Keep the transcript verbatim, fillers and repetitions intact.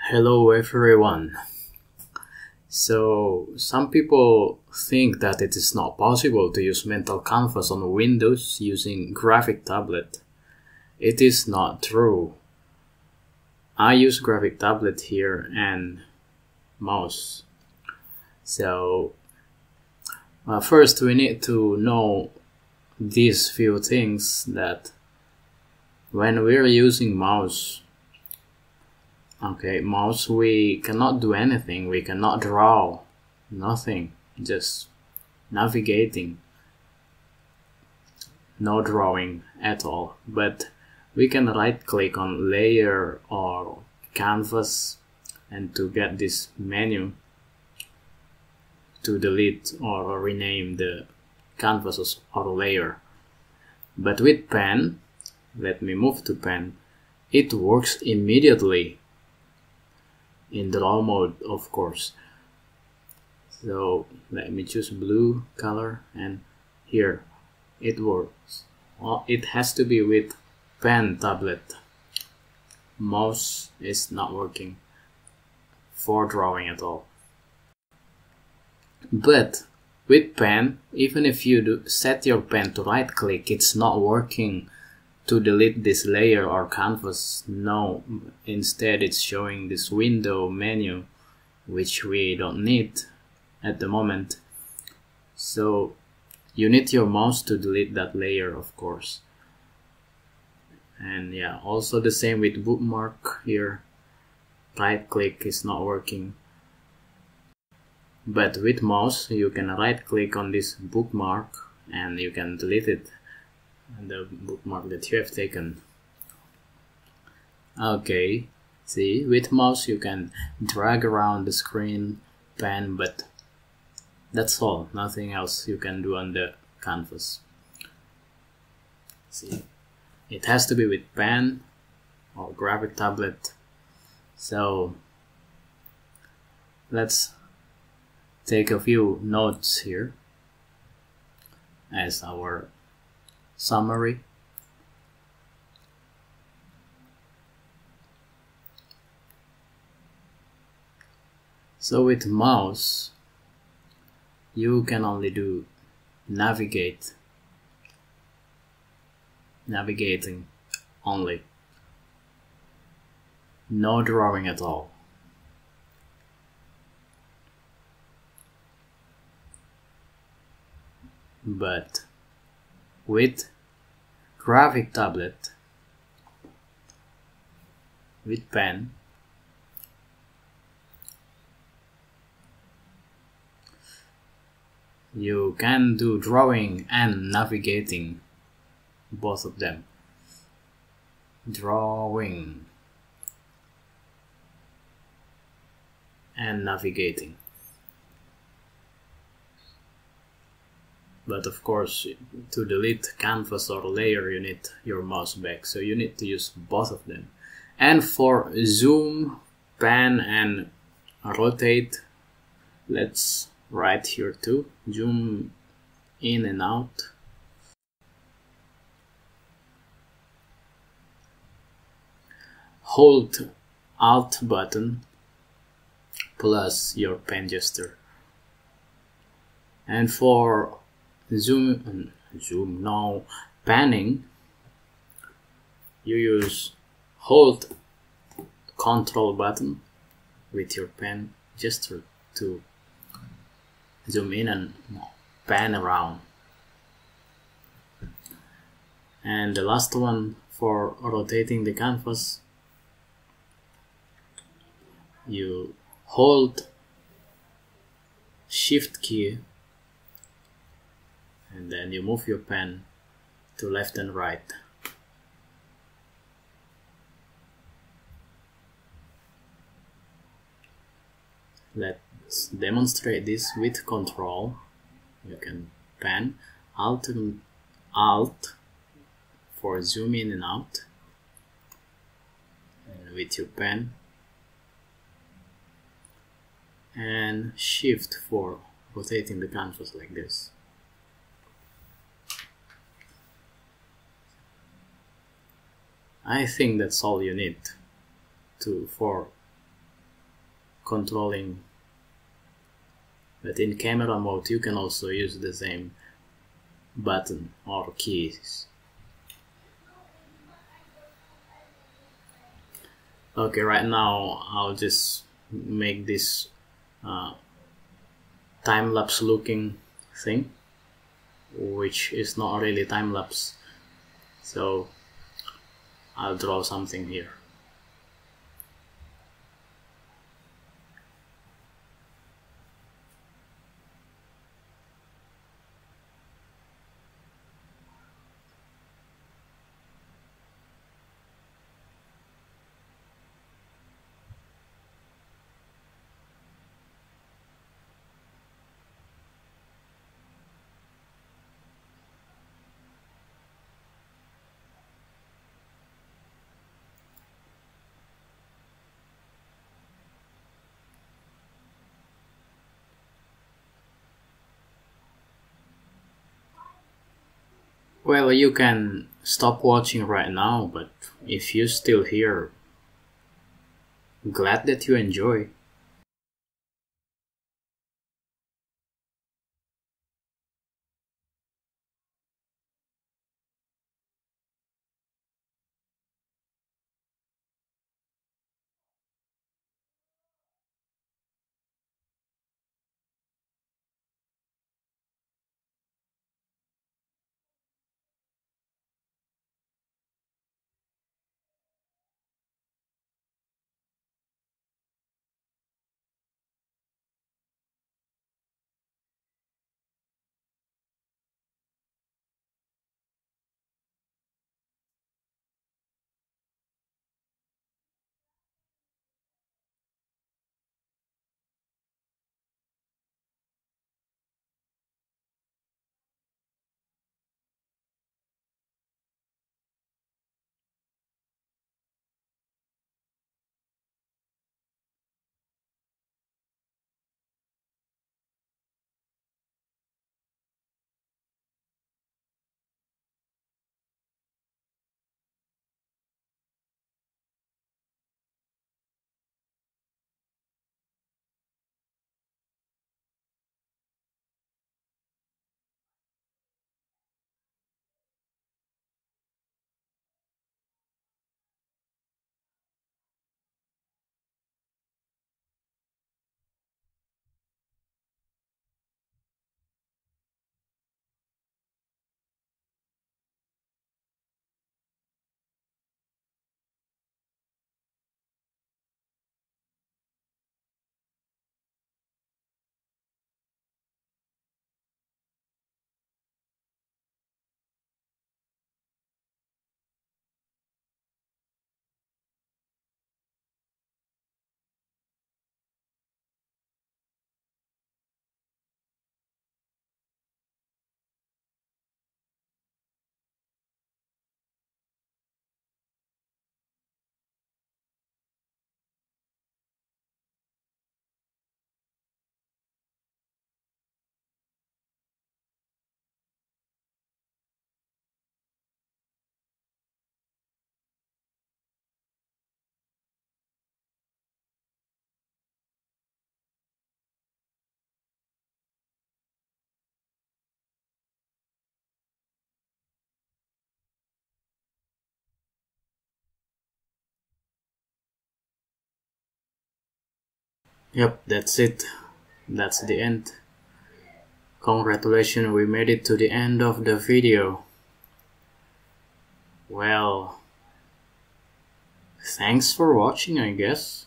Hello everyone. So some people think that it is not possible to use Mental Canvas on Windows using Graphic Tablet. It is not true. I use Graphic Tablet here and mouse. So uh, first we need to know these few things, that when we're using mouse Okay, mouse, we cannot do anything, we cannot draw, nothing, just navigating, no drawing at all. But we can right click on layer or canvas and to get this menu to delete or rename the canvas or layer. But with pen, let me move to pen, it works immediately. In draw mode, of course. So let me choose blue color, and here it works. Well, it has to be with pen tablet. Mouse is not working for drawing at all. But with pen, even if you do set your pen to right click, it's not working to delete this layer or canvas. No, instead it's showing this window menu, which we don't need at the moment. So you need your mouse to delete that layer, of course. And yeah, also the same with bookmark here. Right click is not working. But with mouse you can right click on this bookmark and you can delete it, and the bookmark that you have taken. Okay, see, with mouse you can drag around the screen, pen, but that's all, nothing else you can do on the canvas. See, it has to be with pen or graphic tablet. So let's take a few notes here as our summary. So with mouse you can only do navigate, navigating only, no drawing at all. But with graphic tablet, with pen, you can do drawing and navigating, both of them. Drawing and navigating. But of course, to delete canvas or layer you need your mouse back, so you need to use both of them. And for zoom, pan and rotate, let's write here too, zoom in and out. Hold Alt button plus your pen gesture. And for zoom, zoom now, panning, you use hold control button with your pen gesture to zoom in and pan around. And the last one, for rotating the canvas, you hold shift key and then you move your pen to left and right. Let's demonstrate this with control. You can pan, alt and alt for zoom in and out, and with your pen, and shift for rotating the canvas like this. I think that's all you need to for controlling. But in camera mode you can also use the same button or keys. Okay, right now I'll just make this uh, time-lapse looking thing, which is not really time-lapse, so I'll draw something here. Well, you can stop watching right now, but if you're still here, glad that you enjoy. Yep, that's it. That's the end. Congratulations, we made it to the end of the video. Well, thanks for watching, I guess.